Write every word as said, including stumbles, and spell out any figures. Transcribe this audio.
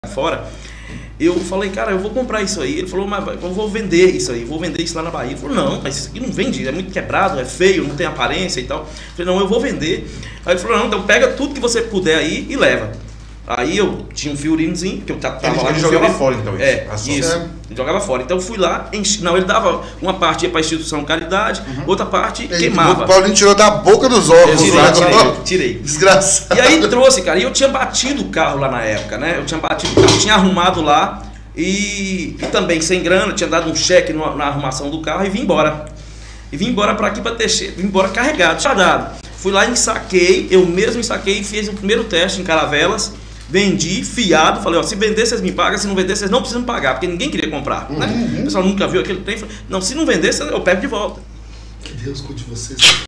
fora. Eu falei, cara, eu vou comprar isso aí. Ele falou, mas eu vou vender isso aí, vou vender isso lá na Bahia. Ele falou, não, mas isso aqui não vende, é muito quebrado, é feio, não tem aparência e tal. Eu falei, não, eu vou vender. Aí ele falou, não, então pega tudo que você puder aí e leva. Aí eu tinha um fiorinozinho, que eu tava ele, lá. Ele jogava fora, então, isso? É, isso. É. Ele jogava fora. Então eu fui lá, enchi, não, ele dava uma parte ia para a instituição caridade, uhum. outra parte ele, queimava. O Paulinho tirou da boca dos ovos. Tirei, lá. tirei, tirei. Desgraçado. E aí trouxe, cara, e eu tinha batido o carro lá na época, né? Eu tinha batido o carro, tinha arrumado lá e, e também sem grana, tinha dado um cheque no, na arrumação do carro e vim embora. E vim embora para aqui para Teixeira, vim embora carregado, chadado. Fui lá, ensaquei, eu mesmo ensaquei e fiz o primeiro teste em Caravelas. Vendi, fiado, falei, ó, se vender vocês me pagam, se não vender vocês não precisam pagar, porque ninguém queria comprar, né? Uhum. O pessoal nunca viu aquele trem, não, se não vender eu pego de volta. Que Deus cuide de vocês.